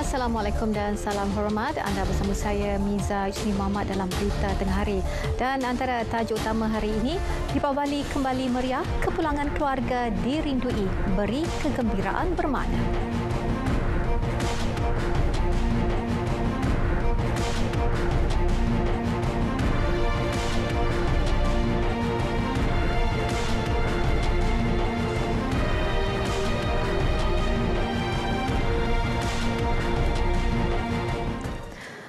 Assalamualaikum dan salam hormat. Anda bersama saya Miza Isni Muhammad dalam Berita Tengah Hari. Dan antara tajuk utama hari ini, Deepawali Bali kembali meriah, kepulangan keluarga dirindui, beri kegembiraan bermakna.